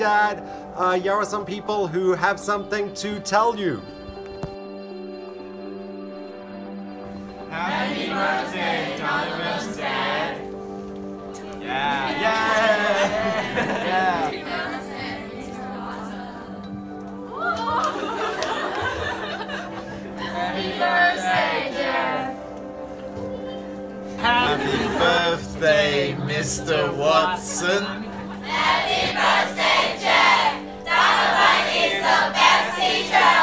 Dad. Here are some people who have something to tell you. Happy birthday, Thomas, Dad. Yeah. Happy birthday, Jeff. Happy birthday, Mr. Watson. Happy birthday, Jeff! Donovan is the best teacher!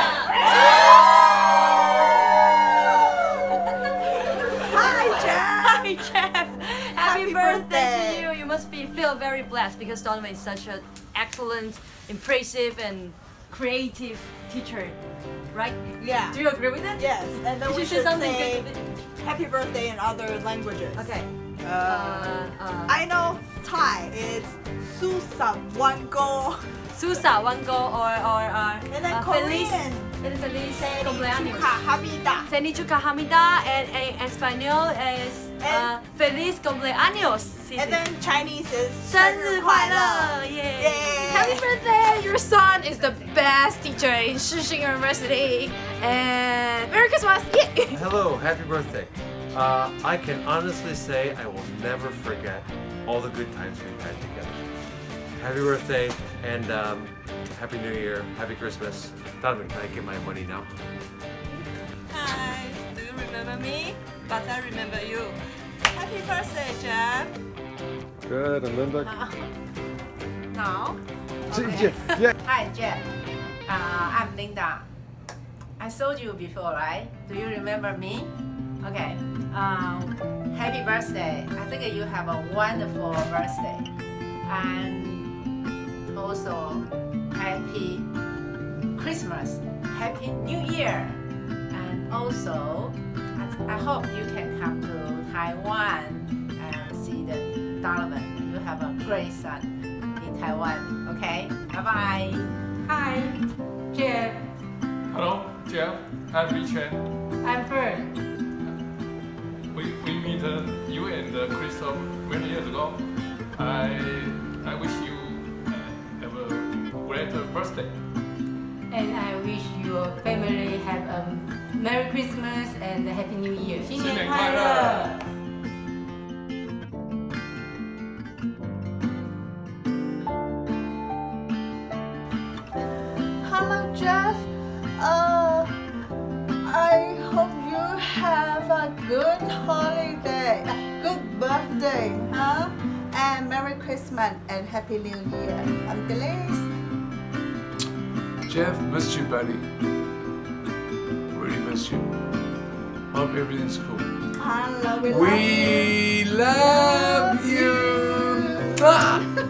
Hi, Jeff! Hi, Jeff! Happy birthday to you! You must feel very blessed because Donovan is such an excellent, impressive, and creative teacher, right? Yeah. Do you agree with that? Yes, and then we say should something say good. happy birthday in other languages. Okay. I know Thai. It's Susa Wango. Susa, one go, or And then Feliz, Korean. Feliz Chuka cumpleaños. Hamida. Senichuka Hamida, and Espanol is Feliz cumpleaños. And then Chinese is 生日快乐! Yay! Happy birthday! Your son is the best teacher in Shishing University. And Merry Christmas! Yeah. Hello, happy birthday. I can honestly say I will never forget all the good times we've had together. Happy birthday and Happy New Year, Happy Christmas. Donovan, can I get my money now? Hi, do you remember me? But I remember you. Happy birthday, Jeff. Good, and Linda? Now? Yeah. Hi, Jeff. I'm Linda. I told you before, right? Do you remember me? Okay. Happy birthday. I think you have a wonderful birthday. And also, Happy Christmas. Happy New Year. And also, I hope you can come to Taiwan and see the Donovan. You have a great son in Taiwan. Okay? Bye-bye. Hi, Jeff. Hello, Jeff. I'm Richard. I'm Fern. We meet you and Crystal many years ago. I wish you have a great birthday. And I wish your family have a Merry Christmas and a Happy New Year. 新年快乐! Hello, Jeff. I hope you have a good holiday, a good birthday, huh? And Merry Christmas and Happy New Year. I'm Denise. Jeff, missed you, buddy. Really missed you. Hope everything's cool. I love you. We love you.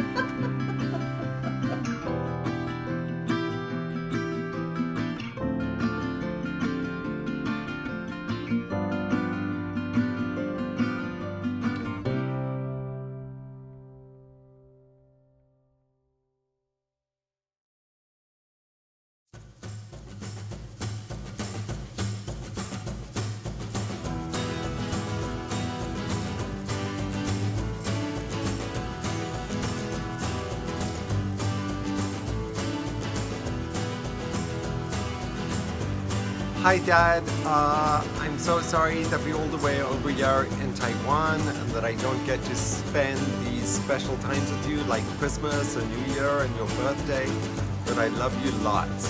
Hi Dad, I'm so sorry that we're all the way over here in Taiwan and that I don't get to spend these special times with you like Christmas and New Year and your birthday, but I love you lots.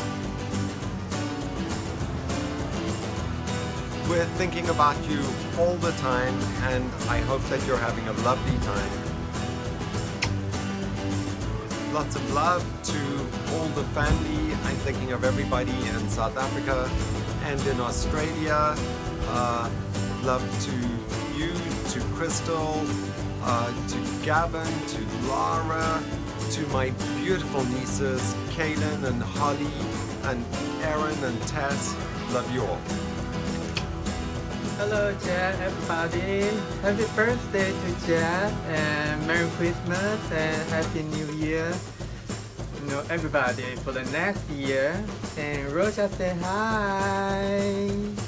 We're thinking about you all the time and I hope that you're having a lovely time. Lots of love to all the family. I'm thinking of everybody in South Africa and in Australia. Love to you, to Crystal, to Gavin, to Laura, to my beautiful nieces, Kaylin and Holly, and Aaron and Tess. Love you all. Hello Jeff, everybody. Happy birthday to Jeff and Merry Christmas and Happy New Year. You know, everybody for the next year. And Rosa say hi.